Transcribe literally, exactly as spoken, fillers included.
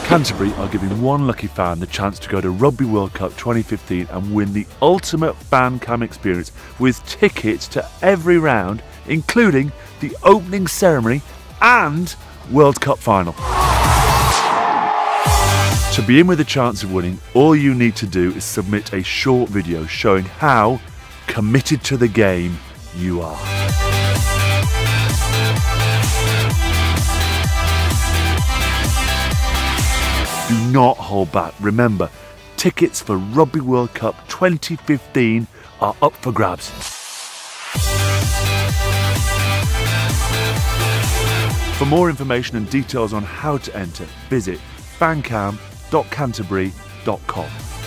Canterbury are giving one lucky fan the chance to go to Rugby World Cup twenty fifteen and win the ultimate fan cam experience with tickets to every round, including the opening ceremony and World Cup final. To be in with a chance of winning, all you need to do is submit a short video showing how committed to the game you are. Do not hold back. Remember, tickets for Rugby World Cup twenty fifteen are up for grabs. For more information and details on how to enter, visit fancam dot canterbury dot com.